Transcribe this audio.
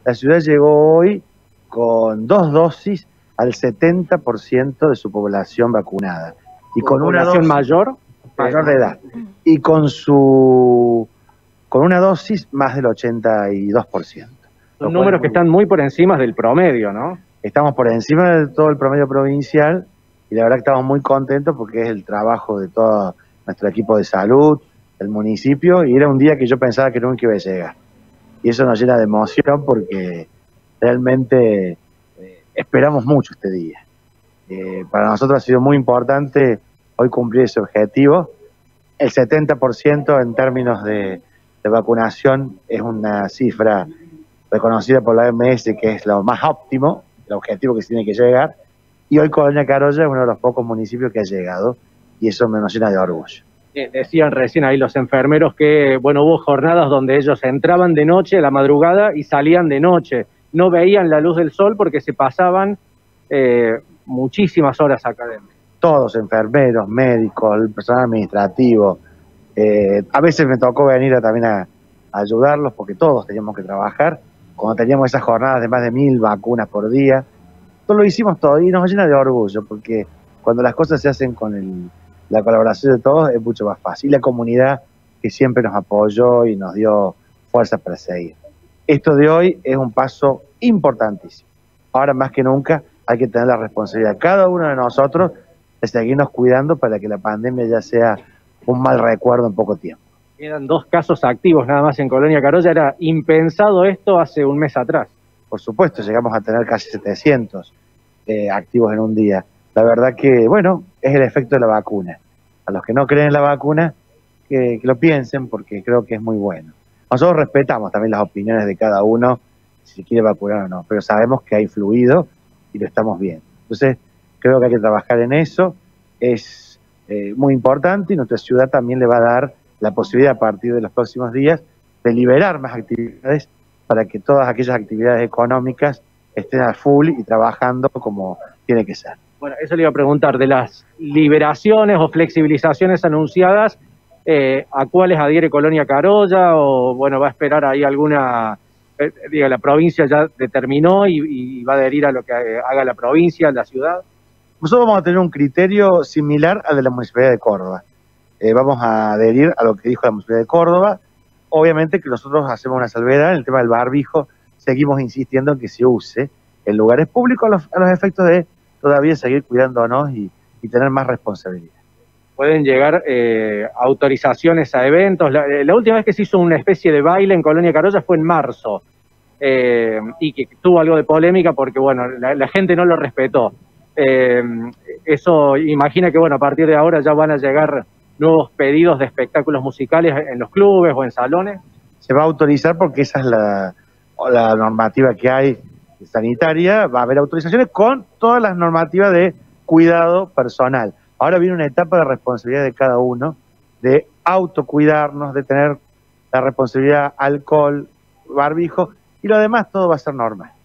La ciudad llegó hoy con 2 dosis al 70% de su población vacunada. Y con una ¿Población dosis mayor de edad. Y con una dosis más del 82%. Son números que están muy por encima del promedio, ¿no? Estamos por encima de todo el promedio provincial y la verdad que estamos muy contentos porque es el trabajo de todo nuestro equipo de salud, del municipio, y era un día que yo pensaba que nunca iba a llegar. Y eso nos llena de emoción porque realmente esperamos mucho este día. Para nosotros ha sido muy importante hoy cumplir ese objetivo. El 70% en términos de vacunación es una cifra reconocida por la OMS que es lo más óptimo, el objetivo que se tiene que llegar, y hoy Colonia Carolla es uno de los pocos municipios que ha llegado, y eso nos llena de orgullo. Decían recién ahí los enfermeros que, bueno, hubo jornadas donde ellos entraban de noche, a la madrugada, y salían de noche. No veían la luz del sol porque se pasaban muchísimas horas acá adentro. Todos, enfermeros, médicos, el personal administrativo. A veces me tocó venir también a ayudarlos porque todos teníamos que trabajar. Cuando teníamos esas jornadas de más de 1000 vacunas por día, todo lo hicimos todo y nos llena de orgullo porque cuando las cosas se hacen con la colaboración de todos es mucho más fácil. Y la comunidad que siempre nos apoyó y nos dio fuerza para seguir. Esto de hoy es un paso importantísimo. Ahora más que nunca hay que tener la responsabilidad, cada uno de nosotros, de seguirnos cuidando para que la pandemia ya sea un mal recuerdo en poco tiempo. Quedan 2 casos activos nada más en Colonia Carolla. Era impensado esto hace un mes atrás. Por supuesto, llegamos a tener casi 700 activos en un día. La verdad que, bueno, es el efecto de la vacuna. A los que no creen en la vacuna, que lo piensen porque creo que es muy bueno. Nosotros respetamos también las opiniones de cada uno, si se quiere vacunar o no, pero sabemos que ha influido y lo estamos viendo. Entonces, creo que hay que trabajar en eso. Es muy importante y nuestra ciudad también le va a dar la posibilidad a partir de los próximos días de liberar más actividades para que todas aquellas actividades económicas estén a full y trabajando como tiene que ser. Bueno, eso le iba a preguntar, de las liberaciones o flexibilizaciones anunciadas, ¿a cuáles adhiere Colonia Carolla? O bueno, va a esperar ahí alguna, la provincia ya determinó y va a adherir a lo que haga la provincia, la ciudad. Nosotros vamos a tener un criterio similar al de la Municipalidad de Córdoba. Vamos a adherir a lo que dijo la Municipalidad de Córdoba. Obviamente que nosotros hacemos una salvedad en el tema del barbijo, seguimos insistiendo en que se use en lugares públicos a los efectos de todavía seguir cuidándonos y tener más responsabilidad. Pueden llegar autorizaciones a eventos. La última vez que se hizo una especie de baile en Colonia Carolla fue en marzo, y que tuvo algo de polémica porque, bueno, la gente no lo respetó. Eso imagina que, bueno, a partir de ahora ya van a llegar nuevos pedidos de espectáculos musicales en los clubes o en salones. Se va a autorizar porque esa es la normativa que hay sanitaria. Va a haber autorizaciones con todas las normativas de cuidado personal. Ahora viene una etapa de responsabilidad de cada uno, de autocuidarnos, de tener la responsabilidad alcohol, barbijo, y lo demás todo va a ser normal.